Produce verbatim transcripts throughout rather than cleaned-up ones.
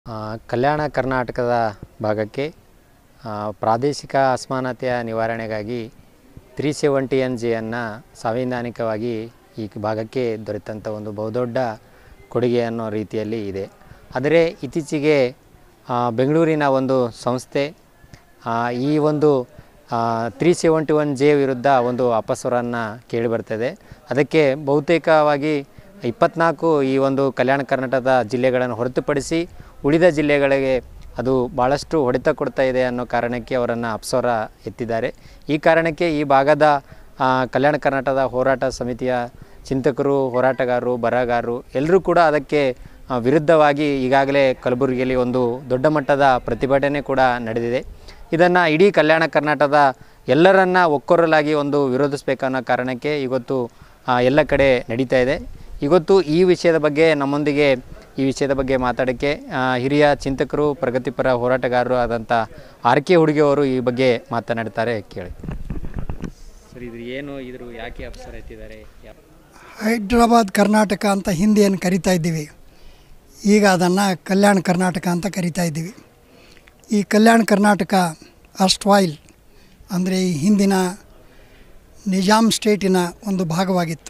ಆ, ಕಲ್ಯಾಣ ಕರ್ನಾಟಕದ ಭಾಗಕ್ಕೆ ಆ, ಪ್ರಾದೇಶಿಕ ಅಸಮಾನತೆಯ ನಿವಾರಣೆಗಾಗಿ ತ್ರೀ ಸೆವೆಂಟಿ ಎನ್ ಜೆಯನ್ನು ಸಾಂವಿಧಾನಿಕವಾಗಿ ಈ ಭಾಗಕ್ಕೆ ದೊರೆತಂಥ ಒಂದು ಬಹುದೊಡ್ಡ ಕೊಡುಗೆ ಅನ್ನೋ ರೀತಿಯಲ್ಲಿ ಇದೆ. ಆದರೆ ಇತ್ತೀಚೆಗೆ ಆ, ಬೆಂಗಳೂರಿನ ಒಂದು ಸಂಸ್ಥೆ ಆ, ಈ ಒಂದು ತ್ರೀ ಸೆವೆಂಟಿ ಒನ್ ಜೆ ವಿರುದ್ಧ ಒಂದು ಅಪಸ್ವರನ್ನು ಕೇಳಿಬರ್ತದೆ. ಅದಕ್ಕೆ ಬಹುತೇಕವಾಗಿ ಇಪ್ಪತ್ನಾಲ್ಕು ಈ ಒಂದು ಕಲ್ಯಾಣ ಕರ್ನಾಟಕದ ಜಿಲ್ಲೆಗಳನ್ನು ಹೊರತುಪಡಿಸಿ ಉಳಿದ ಜಿಲ್ಲೆಗಳಿಗೆ ಅದು ಭಾಳಷ್ಟು ಹೊಡೆತ ಕೊಡ್ತಾ ಇದೆ ಅನ್ನೋ ಕಾರಣಕ್ಕೆ ಅವರನ್ನು ಅಪಸ್ವರ ಎತ್ತಿದ್ದಾರೆ. ಈ ಕಾರಣಕ್ಕೆ ಈ ಭಾಗದ ಕಲ್ಯಾಣ ಕರ್ನಾಟಕದ ಹೋರಾಟ ಸಮಿತಿಯ ಚಿಂತಕರು, ಹೋರಾಟಗಾರರು, ಬರಹಗಾರರು ಎಲ್ಲರೂ ಕೂಡ ಅದಕ್ಕೆ ವಿರುದ್ಧವಾಗಿ ಈಗಾಗಲೇ ಕಲಬುರಗಿಯಲ್ಲಿ ಒಂದು ದೊಡ್ಡ ಮಟ್ಟದ ಪ್ರತಿಭಟನೆ ಕೂಡ ನಡೆದಿದೆ. ಇದನ್ನು ಇಡೀ ಕಲ್ಯಾಣ ಕರ್ನಾಟಕದ ಎಲ್ಲರನ್ನ ಒಕ್ಕೊರಲಾಗಿ ಒಂದು ವಿರೋಧಿಸಬೇಕನ್ನೋ ಕಾರಣಕ್ಕೆ ಇವತ್ತು ಎಲ್ಲ ಕಡೆ ನಡೀತಾ ಇದೆ. ಇವತ್ತು ಈ ವಿಷಯದ ಬಗ್ಗೆ ನಮ್ಮೊಂದಿಗೆ ಈ ವಿಷಯದ ಬಗ್ಗೆ ಮಾತಾಡೋಕ್ಕೆ ಹಿರಿಯ ಚಿಂತಕರು, ಪ್ರಗತಿಪರ ಹೋರಾಟಗಾರರು ಆದಂಥ ಆರ್ ಕೆ ಹುಡುಗಿ ಅವರು ಈ ಬಗ್ಗೆ ಮಾತನಾಡ್ತಾರೆ. ಕೇಳಿ ಸರ್, ಇದ್ರ ಏನು ಇದ್ರ ಯಾಕೆ ಅಪಸ್ವರ ಎತ್ತಿದ್ದಾರೆ? ಹೈದ್ರಾಬಾದ್ ಕರ್ನಾಟಕ ಅಂತ ಹಿಂದೆ ಏನು ಕರಿತಾ ಇದ್ದೀವಿ, ಈಗ ಅದನ್ನು ಕಲ್ಯಾಣ ಕರ್ನಾಟಕ ಅಂತ ಕರಿತಾ ಇದ್ದೀವಿ. ಈ ಕಲ್ಯಾಣ ಕರ್ನಾಟಕ ಅಸ್ಟ್ವಾಯಿಲ್ ಅಂದರೆ ಈ ಹಿಂದಿನ ನಿಜಾಮ್ ಸ್ಟೇಟಿನ ಒಂದು ಭಾಗವಾಗಿತ್ತು.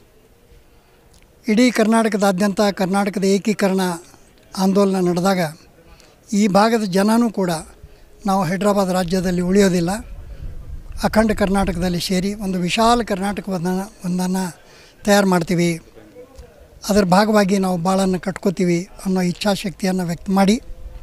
ಇಡೀ ಕರ್ನಾಟಕದಾದ್ಯಂತ ಕರ್ನಾಟಕದ ಏಕೀಕರಣ ಆಂದೋಲನ ನಡೆದಾಗ ಈ ಭಾಗದ ಜನನೂ ಕೂಡ ನಾವು ಹೈದ್ರಾಬಾದ್ ರಾಜ್ಯದಲ್ಲಿ ಉಳಿಯೋದಿಲ್ಲ, ಅಖಂಡ ಕರ್ನಾಟಕದಲ್ಲಿ ಸೇರಿ ಒಂದು ವಿಶಾಲ ಕರ್ನಾಟಕವನ್ನು ಒಂದನ್ನು ತಯಾರು ಮಾಡ್ತೀವಿ, ಅದರ ಭಾಗವಾಗಿ ನಾವು ಬಾಳನ್ನು ಕಟ್ಕೋತೀವಿ ಅನ್ನೋ ಇಚ್ಛಾಶಕ್ತಿಯನ್ನು ವ್ಯಕ್ತ ಮಾಡಿ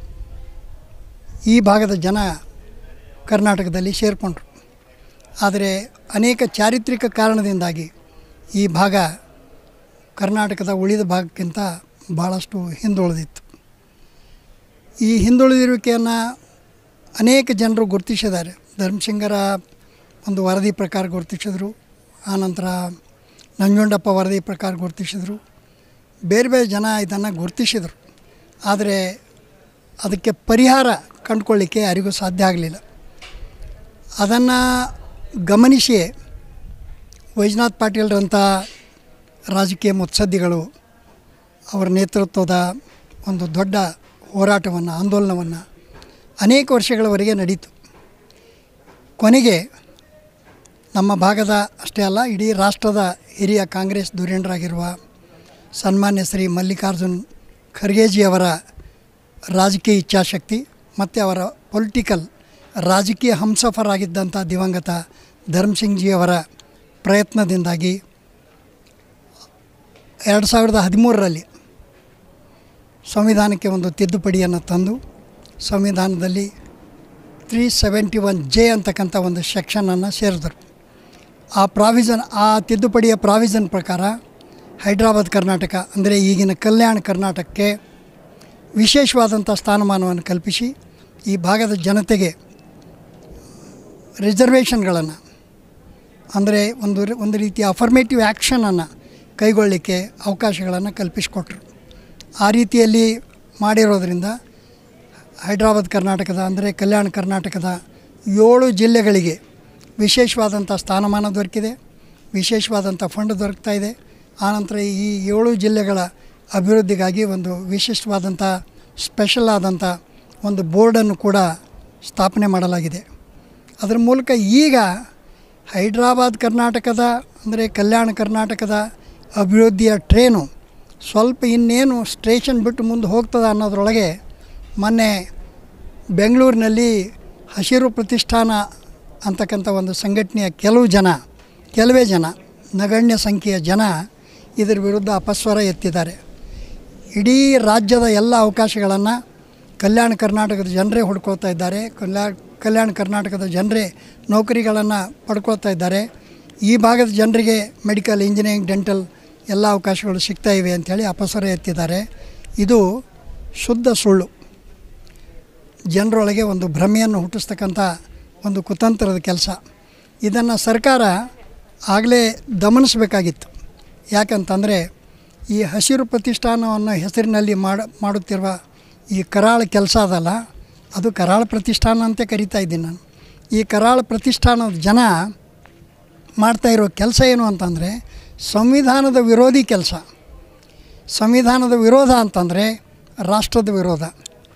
ಈ ಭಾಗದ ಜನ ಕರ್ನಾಟಕದಲ್ಲಿ ಸೇರಿಕೊಂಡ್ರು. ಆದರೆ ಅನೇಕ ಚಾರಿತ್ರಿಕ ಕಾರಣದಿಂದಾಗಿ ಈ ಭಾಗ ಕರ್ನಾಟಕದ ಉಳಿದ ಭಾಗಕ್ಕಿಂತ ಭಾಳಷ್ಟು ಹಿಂದುಳಿದಿತ್ತು. ಈ ಹಿಂದುಳಿದಿರುವಿಕೆಯನ್ನು ಅನೇಕ ಜನರು ಗುರುತಿಸಿದ್ದಾರೆ. ಧರ್ಮಸಿಂಗರ ಒಂದು ವರದಿ ಪ್ರಕಾರ ಗುರುತಿಸಿದರು, ಆನಂತರ ನಂಜುಂಡಪ್ಪ ವರದಿ ಪ್ರಕಾರ ಗುರುತಿಸಿದರು, ಬೇರೆ ಬೇರೆ ಜನ ಇದನ್ನು ಗುರುತಿಸಿದರು. ಆದರೆ ಅದಕ್ಕೆ ಪರಿಹಾರ ಕಂಡುಕೊಳ್ಳಿಕ್ಕೆ ಯಾರಿಗೂ ಸಾಧ್ಯ ಆಗಲಿಲ್ಲ. ಅದನ್ನು ಗಮನಿಸಿ ವೈಜನಾಥ್ ಪಾಟೀಲ್ರಂಥ ರಾಜಕೀಯ ಮುತ್ಸದ್ದಿಗಳು ಅವರ ನೇತೃತ್ವದ ಒಂದು ದೊಡ್ಡ ಹೋರಾಟವನ್ನು, ಆಂದೋಲನವನ್ನು ಅನೇಕ ವರ್ಷಗಳವರೆಗೆ ನಡೀತು. ಕೊನೆಗೆ ನಮ್ಮ ಭಾಗದ ಅಷ್ಟೇ ಅಲ್ಲ, ಇಡೀ ರಾಷ್ಟ್ರದ ಹಿರಿಯ ಕಾಂಗ್ರೆಸ್ ಧುರೀಣರಾಗಿರುವ ಸನ್ಮಾನ್ಯ ಶ್ರೀ ಮಲ್ಲಿಕಾರ್ಜುನ್ ಖರ್ಗೆಜಿಯವರ ರಾಜಕೀಯ ಇಚ್ಛಾಶಕ್ತಿ ಮತ್ತು ಅವರ ಪೊಲಿಟಿಕಲ್ ರಾಜಕೀಯ ಹಂಸಫರ್ ಆಗಿದ್ದಂಥ ದಿವಂಗತ ಧರ್ಮಸಿಂಗ್ಜಿಯವರ ಪ್ರಯತ್ನದಿಂದಾಗಿ ಎರಡು ಸಾವಿರದ ಹದಿಮೂರರಲ್ಲಿ ಸಂವಿಧಾನಕ್ಕೆ ಒಂದು ತಿದ್ದುಪಡಿಯನ್ನು ತಂದು ಸಂವಿಧಾನದಲ್ಲಿ ತ್ರೀ ಸೆವೆಂಟಿ ಒನ್ ಜೆ ಅಂತಕ್ಕಂಥ ಒಂದು ಸೆಕ್ಷನನ್ನು ಸೇರಿದರು. ಆ ಪ್ರಾವಿಷನ್ ಆ ತಿದ್ದುಪಡಿಯ ಪ್ರಾವಿಷನ್ ಪ್ರಕಾರ ಹೈದ್ರಾಬಾದ್ ಕರ್ನಾಟಕ ಅಂದರೆ ಈಗಿನ ಕಲ್ಯಾಣ ಕರ್ನಾಟಕಕ್ಕೆ ವಿಶೇಷವಾದಂಥ ಸ್ಥಾನಮಾನವನ್ನು ಕಲ್ಪಿಸಿ ಈ ಭಾಗದ ಜನತೆಗೆ ರಿಸರ್ವೇಷನ್ಗಳನ್ನು ಅಂದರೆ ಒಂದು ಒಂದು ರೀತಿಯ ಅಫರ್ಮೇಟಿವ್ ಆ್ಯಕ್ಷನನ್ನು ಕೈಗೊಳ್ಳಲಿಕ್ಕೆ ಅವಕಾಶಗಳನ್ನು ಕಲ್ಪಿಸಿಕೊಟ್ರು. ಆ ರೀತಿಯಲ್ಲಿ ಮಾಡಿರೋದರಿಂದ ಹೈದ್ರಾಬಾದ್ ಕರ್ನಾಟಕದ ಅಂದರೆ ಕಲ್ಯಾಣ ಕರ್ನಾಟಕದ ಏಳು ಜಿಲ್ಲೆಗಳಿಗೆ ವಿಶೇಷವಾದಂಥ ಸ್ಥಾನಮಾನ ದೊರಕಿದೆ, ವಿಶೇಷವಾದಂಥ ಫಂಡ್ ದೊರಕ್ತಾ ಇದೆ. ಆನಂತರ ಈ ಏಳು ಜಿಲ್ಲೆಗಳ ಅಭಿವೃದ್ಧಿಗಾಗಿ ಒಂದು ವಿಶಿಷ್ಟವಾದಂಥ ಸ್ಪೆಷಲ್ ಆದಂಥ ಒಂದು ಬೋರ್ಡನ್ನು ಕೂಡ ಸ್ಥಾಪನೆ ಮಾಡಲಾಗಿದೆ. ಅದರ ಮೂಲಕ ಈಗ ಹೈದ್ರಾಬಾದ್ ಕರ್ನಾಟಕದ ಅಂದರೆ ಕಲ್ಯಾಣ ಕರ್ನಾಟಕದ ಅಭಿವೃದ್ಧಿಯ ಟ್ರೇನು ಸ್ವಲ್ಪ ಇನ್ನೇನು ಸ್ಟೇಷನ್ ಬಿಟ್ಟು ಮುಂದೆ ಹೋಗ್ತದೆ ಅನ್ನೋದ್ರೊಳಗೆ ಮೊನ್ನೆ ಬೆಂಗಳೂರಿನಲ್ಲಿ ಹಸಿರು ಪ್ರತಿಷ್ಠಾನ ಅಂತಕ್ಕಂಥ ಒಂದು ಸಂಘಟನೆಯ ಕೆಲವು ಜನ ಕೆಲವೇ ಜನ ನಗಣ್ಯ ಸಂಖ್ಯೆಯ ಜನ ಇದರ ವಿರುದ್ಧ ಅಪಸ್ವರ ಎತ್ತಿದ್ದಾರೆ. ಇಡೀ ರಾಜ್ಯದ ಎಲ್ಲ ಅವಕಾಶಗಳನ್ನು ಕಲ್ಯಾಣ ಕರ್ನಾಟಕದ ಜನರೇ ಹುಡ್ಕೋತಾ ಇದ್ದಾರೆ, ಕಲ್ಯಾಣ ಕಲ್ಯಾಣ ಕರ್ನಾಟಕದ ಜನರೇ ನೌಕರಿಗಳನ್ನು ಪಡ್ಕೊಳ್ತಾ ಇದ್ದಾರೆ. ಈ ಭಾಗದ ಜನರಿಗೆ ಮೆಡಿಕಲ್, ಇಂಜಿನಿಯರಿಂಗ್, ಡೆಂಟಲ್ ಎಲ್ಲ ಅವಕಾಶಗಳು ಸಿಗ್ತಾ ಇವೆ ಅಂಥೇಳಿ ಅಪಸ್ವರ ಎತ್ತಿದ್ದಾರೆ. ಇದು ಶುದ್ಧ ಸುಳ್ಳು. ಜನರೊಳಗೆ ಒಂದು ಭ್ರಮೆಯನ್ನು ಹುಟ್ಟಿಸ್ತಕ್ಕಂಥ ಒಂದು ಕುತಂತ್ರದ ಕೆಲಸ. ಇದನ್ನು ಸರ್ಕಾರ ಆಗಲೇ ಗಮನಿಸಬೇಕಾಗಿತ್ತು. ಯಾಕಂತಂದರೆ ಈ ಹಸಿರು ಪ್ರತಿಷ್ಠಾನವನ್ನು ಹೆಸರಿನಲ್ಲಿ ಮಾಡ ಮಾಡುತ್ತಿರುವ ಈ ಕರಾಳ ಕೆಲಸ ಅದಲ್ಲ, ಅದು ಕರಾಳ ಪ್ರತಿಷ್ಠಾನ ಅಂತ ಕರಿತಾ ಇದ್ದೀನಿ ನಾನು. ಈ ಕರಾಳ ಪ್ರತಿಷ್ಠಾನದ ಜನ ಮಾಡ್ತಾ ಇರೋ ಕೆಲಸ ಏನು ಅಂತಂದರೆ ಸಂವಿಧಾನದ ವಿರೋಧಿ ಕೆಲಸ. ಸಂವಿಧಾನದ ವಿರೋಧ ಅಂತಂದರೆ ರಾಷ್ಟ್ರದ ವಿರೋಧ.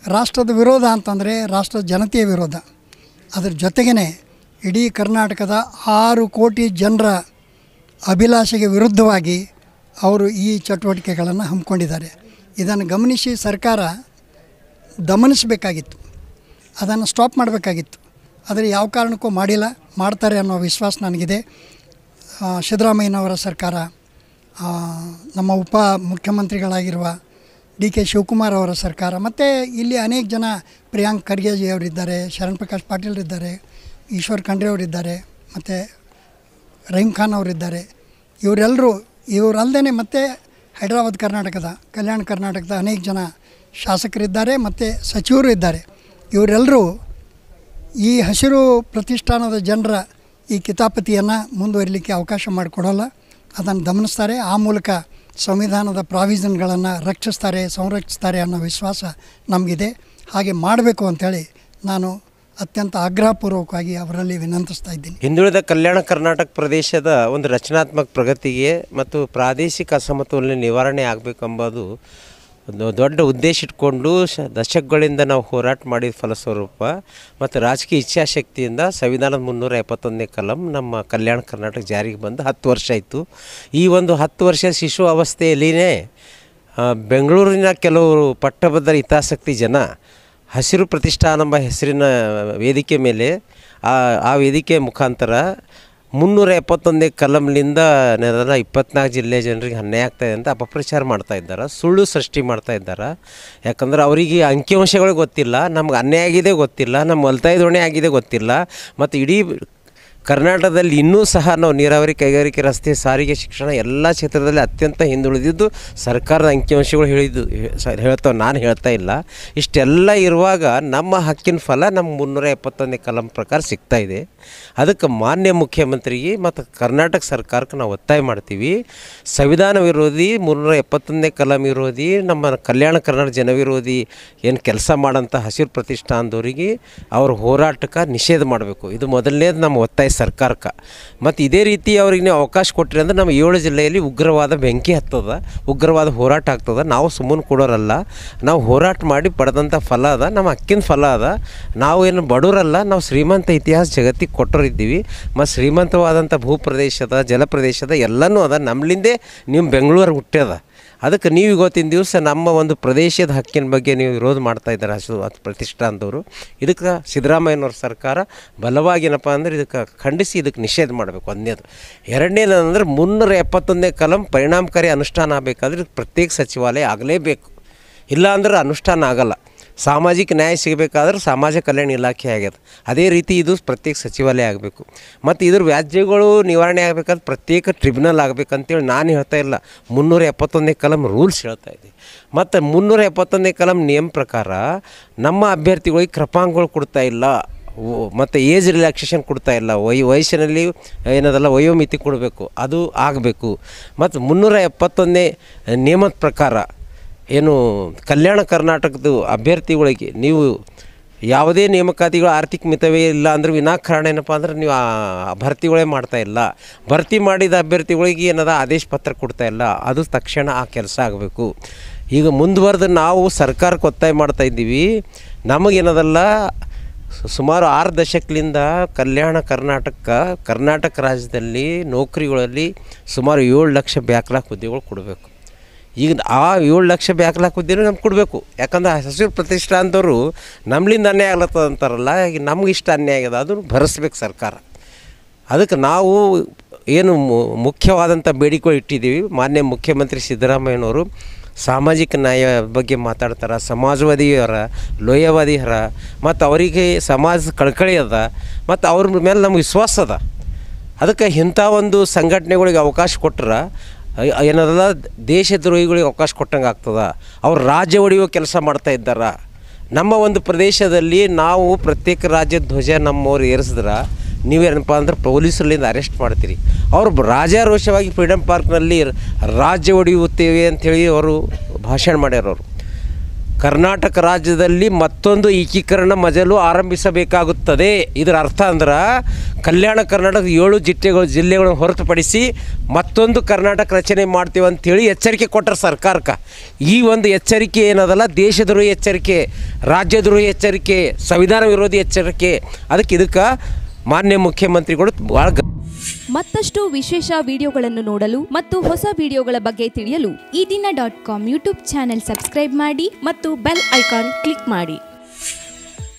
ರಾಷ್ಟ್ರದ ವಿರೋಧ ಅಂತಂದರೆ ರಾಷ್ಟ್ರದ ಜನತೆಯ ವಿರೋಧ. ಅದರ ಜೊತೆಗೇ ಇಡೀ ಕರ್ನಾಟಕದ ಆರು ಕೋಟಿ ಜನರ ಅಭಿಲಾಷೆಗೆ ವಿರುದ್ಧವಾಗಿ ಅವರು ಈ ಚಟುವಟಿಕೆಗಳನ್ನು ಹಮ್ಮಿಕೊಂಡಿದ್ದಾರೆ. ಇದನ್ನು ಗಮನಿಸಿ ಸರ್ಕಾರ ದಮನಿಸಬೇಕಾಗಿತ್ತು, ಅದನ್ನು ಸ್ಟಾಪ್ ಮಾಡಬೇಕಾಗಿತ್ತು. ಆದರೆ ಯಾವ ಕಾರಣಕ್ಕೂ ಮಾಡಿಲ್ಲ, ಮಾಡ್ತಾರೆ ಅನ್ನೋ ವಿಶ್ವಾಸ ನನಗಿದೆ. ಸಿದ್ದರಾಮಯ್ಯನವರ ಸರ್ಕಾರ, ನಮ್ಮ ಉಪ ಮುಖ್ಯಮಂತ್ರಿಗಳಾಗಿರುವ ಡಿ ಕೆ ಶಿವಕುಮಾರ್ ಅವರ ಸರ್ಕಾರ, ಮತ್ತು ಇಲ್ಲಿ ಅನೇಕ ಜನ ಪ್ರಿಯಾಂಕ್ ಖರ್ಗೆಜಿ ಅವರಿದ್ದಾರೆ, ಶರಣ್ ಪ್ರಕಾಶ್ ಪಾಟೀಲ್ ಇದ್ದಾರೆ, ಈಶ್ವರ್ ಖಂಡ್ರೆ ಅವರಿದ್ದಾರೆ, ಮತ್ತು ರಹೀಮ್ ಖಾನ್ ಅವರಿದ್ದಾರೆ. ಇವರೆಲ್ಲರೂ ಇವರಲ್ಲದೆ ಮತ್ತು ಹೈದರಾಬಾದ್ ಕರ್ನಾಟಕದ, ಕಲ್ಯಾಣ ಕರ್ನಾಟಕದ ಅನೇಕ ಜನ ಶಾಸಕರಿದ್ದಾರೆ ಮತ್ತು ಸಚಿವರು ಇದ್ದಾರೆ. ಇವರೆಲ್ಲರೂ ಈ ಹಸಿರು ಪ್ರತಿಷ್ಠಾನದ ಜನರ ಈ ಕಿತಾಪತಿಯನ್ನು ಮುಂದುವರಿಲಿಕ್ಕೆ ಅವಕಾಶ ಮಾಡಿಕೊಡೋಲ್ಲ, ಅದನ್ನು ಗಮನಿಸ್ತಾರೆ. ಆ ಮೂಲಕ ಸಂವಿಧಾನದ ಪ್ರಾವಿಷನ್ಗಳನ್ನು ರಕ್ಷಿಸ್ತಾರೆ, ಸಂರಕ್ಷಿಸ್ತಾರೆ ಅನ್ನೋ ವಿಶ್ವಾಸ ನಮಗಿದೆ. ಹಾಗೆ ಮಾಡಬೇಕು ಅಂಥೇಳಿ ನಾನು ಅತ್ಯಂತ ಆಗ್ರಹಪೂರ್ವಕವಾಗಿ ಅವರಲ್ಲಿ ವಿನಂತಿಸ್ತಾ ಇದ್ದೀನಿ. ಹಿಂದುಳಿದ ಕಲ್ಯಾಣ ಕರ್ನಾಟಕ ಪ್ರದೇಶದ ಒಂದು ರಚನಾತ್ಮಕ ಪ್ರಗತಿಗೆ ಮತ್ತು ಪ್ರಾದೇಶಿಕ ಅಸಮತೋಲನ ನಿವಾರಣೆ ಆಗಬೇಕೆಂಬುದು ಒಂದು ದೊಡ್ಡ ಉದ್ದೇಶ ಇಟ್ಕೊಂಡು ಶ ದಶಕಗಳಿಂದ ನಾವು ಹೋರಾಟ ಮಾಡಿದ ಫಲಸ್ವರೂಪ ಮತ್ತು ರಾಜಕೀಯ ಇಚ್ಛಾಶಕ್ತಿಯಿಂದ ಸಂವಿಧಾನದ ಮುನ್ನೂರ ಎಪ್ಪತ್ತೊಂದನೇ ಕಲಂ ನಮ್ಮ ಕಲ್ಯಾಣ ಕರ್ನಾಟಕ ಜಾರಿಗೆ ಬಂದು ಹತ್ತು ವರ್ಷ ಆಯಿತು. ಈ ಒಂದು ಹತ್ತು ವರ್ಷ ಶಿಶು ಅವಸ್ಥೆಯಲ್ಲಿಯೇ ಬೆಂಗಳೂರಿನ ಕೆಲವರು ಪಟ್ಟಭದ್ರ ಹಿತಾಸಕ್ತಿ ಜನ ಹಸಿರು ಪ್ರತಿಷ್ಠಾನ ಎಂಬ ಹೆಸರಿನ ವೇದಿಕೆ ಮೇಲೆ ಆ ಆ ವೇದಿಕೆ ಮುಖಾಂತರ ಮುನ್ನೂರ ಎಪ್ಪತ್ತೊಂದನೇ ಕಲಂಲಿಂದ ನೆಲ ಇಪ್ಪತ್ನಾಲ್ಕು ಜಿಲ್ಲೆ ಜನರಿಗೆ ಅನ್ಯಾಯ ಆಗ್ತಾಯಿದೆ ಅಂತ ಅಪಪ್ರಚಾರ ಮಾಡ್ತಾ ಇದ್ದಾರೆ, ಸುಳ್ಳು ಸೃಷ್ಟಿ ಮಾಡ್ತಾ ಇದ್ದಾರೆ. ಯಾಕಂದ್ರೆ ಅವರಿಗೆ ಅಂಕಿಅಂಶಗಳು ಗೊತ್ತಿಲ್ಲ, ನಮ್ಗೆ ಅನ್ಯಾಯ ಆಗಿದೆ ಗೊತ್ತಿಲ್ಲ, ನಮ್ಮ ಹೊಲ್ತಾಯಿ ದೋಣೆ ಆಗಿದೆ ಗೊತ್ತಿಲ್ಲ. ಮತ್ತು ಇಡೀ ಕರ್ನಾಟಕದಲ್ಲಿ ಇನ್ನೂ ಸಹ ನಾವು ನೀರಾವರಿ, ಕೈಗಾರಿಕೆ, ರಸ್ತೆ, ಸಾರಿಗೆ, ಶಿಕ್ಷಣ ಎಲ್ಲ ಕ್ಷೇತ್ರದಲ್ಲಿ ಅತ್ಯಂತ ಹಿಂದುಳಿದಿದ್ದು ಸರ್ಕಾರದ ಅಂಕಿಅಂಶಗಳು ಹೇಳಿದ್ದು ಹೇಳ್ತಾವೆ, ನಾನು ಹೇಳ್ತಾ ಇಲ್ಲ. ಇಷ್ಟೆಲ್ಲ ಇರುವಾಗ ನಮ್ಮ ಹಕ್ಕಿನ ಫಲ ನಮ್ಮ ಮುನ್ನೂರ ಎಪ್ಪತ್ತೊಂದನೇ ಕಲಂ ಪ್ರಕಾರ ಸಿಗ್ತಾಯಿದೆ. ಅದಕ್ಕೆ ಮಾನ್ಯ ಮುಖ್ಯಮಂತ್ರಿಗೆ ಮತ್ತು ಕರ್ನಾಟಕ ಸರ್ಕಾರಕ್ಕೆ ನಾವು ಒತ್ತಾಯ ಮಾಡ್ತೀವಿ, ಸಂವಿಧಾನ ವಿರೋಧಿ ಮುನ್ನೂರ ಎಪ್ಪತ್ತೊಂದನೇ ಕಲಂ ವಿರೋಧಿ ನಮ್ಮ ಕಲ್ಯಾಣ ಕರ್ನಾಟಕ ಜನ ವಿರೋಧಿ ಏನು ಕೆಲಸ ಮಾಡೋಂಥ ಹಸಿರು ಪ್ರತಿಷ್ಠಾನದವರಿಗೆ ಅವ್ರ ಹೋರಾಟಕ್ಕೆ ನಿಷೇಧ ಮಾಡಬೇಕು. ಇದು ಮೊದಲನೇದು ನಮ್ಮ ಒತ್ತಾಯ ಸರ್ಕಾರಕ್ಕೆ. ಮತ್ತು ಇದೇ ರೀತಿ ಅವ್ರಿಗೆ ನೀವು ಅವಕಾಶ ಕೊಟ್ಟರೆ ಅಂದರೆ ನಮ್ಮ ಏಳು ಜಿಲ್ಲೆಯಲ್ಲಿ ಉಗ್ರವಾದ ಬೆಂಕಿ ಹತ್ತದ, ಉಗ್ರವಾದ ಹೋರಾಟ ಆಗ್ತದೆ. ನಾವು ಸುಮ್ಮನೆ ಕೊಡೋರಲ್ಲ, ನಾವು ಹೋರಾಟ ಮಾಡಿ ಪಡೆದಂಥ ಫಲ ಅದ, ನಮ್ಮ ಹಕ್ಕಿನ ಫಲ ಅದ. ನಾವು ಏನು ಬಡವರಲ್ಲ, ನಾವು ಶ್ರೀಮಂತ ಇತಿಹಾಸ ಜಗತ್ತಿಗೆ ಕೊಟ್ಟರಿದ್ದೀವಿ. ಮತ್ತು ಶ್ರೀಮಂತವಾದಂಥ ಭೂಪ್ರದೇಶದ, ಜಲಪ್ರದೇಶದ ಎಲ್ಲನೂ ಅದ. ನಮ್ಮಲಿಂದೇ ನಿಮ್ಮ ಬೆಂಗಳೂರು ಹುಟ್ಟ್ಯದ. ಅದಕ್ಕೆ ನೀವು ಇವತ್ತಿನ ದಿವಸ ನಮ್ಮ ಒಂದು ಪ್ರದೇಶದ ಹಕ್ಕಿನ ಬಗ್ಗೆ ನೀವು ವಿರೋಧ ಮಾಡ್ತಾ ಇದ್ದಾರೆ ಹಸಿರು ಪ್ರತಿಷ್ಠಾನದವರು. ಇದಕ್ಕೆ ಸಿದ್ದರಾಮಯ್ಯನವ್ರ ಸರ್ಕಾರ ಬಲವಾಗಿ ಏನಪ್ಪ ಅಂದರೆ ಇದಕ್ಕೆ ಖಂಡಿಸಿ ಇದಕ್ಕೆ ನಿಷೇಧ ಮಾಡಬೇಕು. ಒಂದನೇದು. ಎರಡನೇದಂದ್ರೆ ಮುನ್ನೂರ ಎಪ್ಪತ್ತೊಂದನೇ ಕಲಂ ಪರಿಣಾಮಕಾರಿ ಅನುಷ್ಠಾನ ಆಗಬೇಕಾದ್ರೆ ಇದಕ್ಕೆ ಪ್ರತ್ಯೇಕ ಸಚಿವಾಲಯ ಆಗಲೇಬೇಕು, ಇಲ್ಲ ಅಂದ್ರೆ ಅನುಷ್ಠಾನ ಆಗಲ್ಲ. ಸಾಮಾಜಿಕ ನ್ಯಾಯ ಸಿಗಬೇಕಾದ್ರೆ ಸಮಾಜ ಕಲ್ಯಾಣ ಇಲಾಖೆ ಆಗ್ಯದ, ಅದೇ ರೀತಿ ಇದು ಪ್ರತ್ಯೇಕ ಸಚಿವಾಲಯ ಆಗಬೇಕು. ಮತ್ತು ಇದ್ರ ವ್ಯಾಜ್ಯಗಳು ನಿವಾರಣೆ ಆಗಬೇಕಾದ್ರೆ ಪ್ರತ್ಯೇಕ ಟ್ರಿಬ್ಯುನಲ್ ಆಗಬೇಕಂತೇಳಿ ನಾನು ಹೇಳ್ತಾ ಇಲ್ಲ, ಮುನ್ನೂರ ಎಪ್ಪತ್ತೊಂದನೇ ಕಲಂ ರೂಲ್ಸ್ ಹೇಳ್ತಾ ಇದೆ. ಮತ್ತು ಮುನ್ನೂರ ಎಪ್ಪತ್ತೊಂದನೇ ಕಲಂ ನಿಯಮ ಪ್ರಕಾರ ನಮ್ಮ ಅಭ್ಯರ್ಥಿಗಳಿಗೆ ಕ್ರಮಾಂಕಗಳು ಕೊಡ್ತಾ ಇಲ್ಲ, ಮತ್ತು ಏಜ್ ರಿಲ್ಯಾಕ್ಸೇಷನ್ ಕೊಡ್ತಾ ಇಲ್ಲ. ವೈ ವಯಸ್ಸಿನಲ್ಲಿ ಏನದಲ್ಲ ವಯೋಮಿತಿ ಕೊಡಬೇಕು, ಅದು ಆಗಬೇಕು. ಮತ್ತು ಮುನ್ನೂರ ಎಪ್ಪತ್ತೊಂದನೇ ನಿಯಮದ ಪ್ರಕಾರ ಏನು ಕಲ್ಯಾಣ ಕರ್ನಾಟಕದ ಅಭ್ಯರ್ಥಿಗಳಿಗೆ ನೀವು ಯಾವುದೇ ನೇಮಕಾತಿಗಳು ಆರ್ಥಿಕ ಮಿತವೇ ಇಲ್ಲ ಅಂದ್ರೆ ವಿನಾಕಾರಣ ಏನಪ್ಪ ಅಂದ್ರೆ ನೀವು ಆ ಭರ್ತಿಗಳೇ ಮಾಡ್ತಾಯಿಲ್ಲ. ಭರ್ತಿ ಮಾಡಿದ ಅಭ್ಯರ್ಥಿಗಳಿಗೆ ಏನದ ಆದೇಶ ಪತ್ರ ಕೊಡ್ತಾ ಇಲ್ಲ, ಅದು ತಕ್ಷಣ ಆ ಕೆಲಸ ಆಗಬೇಕು. ಈಗ ಮುಂದುವರೆದು ನಾವು ಸರ್ಕಾರಕ್ಕೆ ಒತ್ತಾಯ ಮಾಡ್ತಾಯಿದ್ದೀವಿ, ನಮಗೇನದಲ್ಲ ಸುಮಾರು ಆರು ದಶಕದಿಂದ ಕಲ್ಯಾಣ ಕರ್ನಾಟಕ ಕರ್ನಾಟಕ ರಾಜ್ಯದಲ್ಲಿ ನೌಕರಿಗಳಲ್ಲಿ ಸುಮಾರು ಏಳು ಲಕ್ಷ ಬ್ಯಾಕ್ಲಾಗ್ ಹುದ್ದೆಗಳು ಕೊಡಬೇಕು. ಈಗ ಆ ಏಳು ಲಕ್ಷ ಬ್ಯಾಕ್ಲಾಗ್ ಹುದ್ದೆನೂ ನಮ್ಗೆ ಕೊಡಬೇಕು. ಯಾಕಂದ್ರೆ ಹಸಿರು ಪ್ರತಿಷ್ಠಾನದವರು ನಮ್ಮಲಿಂದ ಅನ್ಯಾಯ ಆಗ್ಲತ್ತದ ಅಂತಾರಲ್ಲ, ಈಗ ನಮ್ಗೆ ಇಷ್ಟ ಅನ್ಯಾಯ ಆಗ್ಯದ, ಅದನ್ನು ಭರಿಸ್ಬೇಕು ಸರ್ಕಾರ. ಅದಕ್ಕೆ ನಾವು ಏನು ಮುಖ್ಯವಾದಂಥ ಬೇಡಿಕೆ ಇಟ್ಟಿದ್ದೀವಿ. ಮಾನ್ಯ ಮುಖ್ಯಮಂತ್ರಿ ಸಿದ್ದರಾಮಯ್ಯನವರು ಸಾಮಾಜಿಕ ನ್ಯಾಯ ಬಗ್ಗೆ ಮಾತಾಡ್ತಾರೆ, ಸಮಾಜವಾದಿಯರ, ಲೋಯವಾದಿಯರ, ಮತ್ತು ಅವರಿಗೆ ಸಮಾಜ ಕಳಕಳಿ ಅದ, ಮತ್ತು ಅವ್ರ ಮೇಲೆ ನಮ್ಗೆ ವಿಶ್ವಾಸ ಅದ. ಅದಕ್ಕೆ ಇಂಥ ಒಂದು ಸಂಘಟನೆಗಳಿಗೆ ಅವಕಾಶ ಕೊಟ್ಟರೆ ಏನದಲ್ಲ ದೇಶದ್ರೋಹಿಗಳಿಗೆ ಅವಕಾಶ ಕೊಟ್ಟಂಗೆ ಆಗ್ತದೆ. ಅವ್ರು ರಾಜ್ಯ ಒಡೆಯುವ ಕೆಲಸ ಮಾಡ್ತಾ ಇದ್ದಾರೆ. ನಮ್ಮ ಒಂದು ಪ್ರದೇಶದಲ್ಲಿ ನಾವು ಪ್ರತ್ಯೇಕ ರಾಜ್ಯ ಧ್ವಜ ನಮ್ಮವ್ರು ಏರಿಸಿದ್ರೆ ನೀವೇನಪ್ಪ ಅಂದ್ರೆ ಪೊಲೀಸರಿಂದ ಅರೆಸ್ಟ್ ಮಾಡ್ತೀರಿ. ಅವರು ರಾಜಾರೋಷವಾಗಿ ಫ್ರೀಡಮ್ ಪಾರ್ಕ್ನಲ್ಲಿ ರಾಜ್ಯ ಒಡೆಯುತ್ತೇವೆ ಅಂಥೇಳಿ ಅವರು ಭಾಷಣ ಮಾಡ್ಯಾರ. ಅವರು ಕರ್ನಾಟಕ ರಾಜ್ಯದಲ್ಲಿ ಮತ್ತೊಂದು ಏಕೀಕರಣ ಮಜಲು ಆರಂಭಿಸಬೇಕಾಗುತ್ತದೆ. ಇದರ ಅರ್ಥ ಅಂದ್ರೆ ಕಲ್ಯಾಣ ಕರ್ನಾಟಕದ ಏಳು ಜಿಲ್ಲೆಗಳು ಜಿಲ್ಲೆಗಳನ್ನು ಹೊರತುಪಡಿಸಿ ಮತ್ತೊಂದು ಕರ್ನಾಟಕ ರಚನೆ ಮಾಡ್ತೀವಿ ಅಂಥೇಳಿ ಎಚ್ಚರಿಕೆ ಕೊಟ್ಟರು ಸರ್ಕಾರಕ್ಕೆ. ಈ ಒಂದು ಎಚ್ಚರಿಕೆ ಏನದಲ್ಲ, ದೇಶದ್ರೋಹಿ ಎಚ್ಚರಿಕೆ, ರಾಜ್ಯದ್ರೋಹಿ ಎಚ್ಚರಿಕೆ, ಸಂವಿಧಾನ ವಿರೋಧಿ ಎಚ್ಚರಿಕೆ. ಅದಕ್ಕೆ ಇದಕ್ಕೆ ಮಾನ್ಯ ಮುಖ್ಯಮಂತ್ರಿಗಳು ಭಾಳ ಮತ್ತಷ್ಟು ವಿಶೇಷ ವಿಡಿಯೋಗಳನ್ನು ನೋಡಲು ಮತ್ತು ಹೊಸ ವಿಡಿಯೋಗಳ ಬಗ್ಗೆ ತಿಳಿಯಲು ಈ ದಿನ dot com YouTube channel subscribe ಮಾಡಿ ಮತ್ತು ಬೆಲ್ ಐಕಾನ್ ಕ್ಲಿಕ್ ಮಾಡಿ.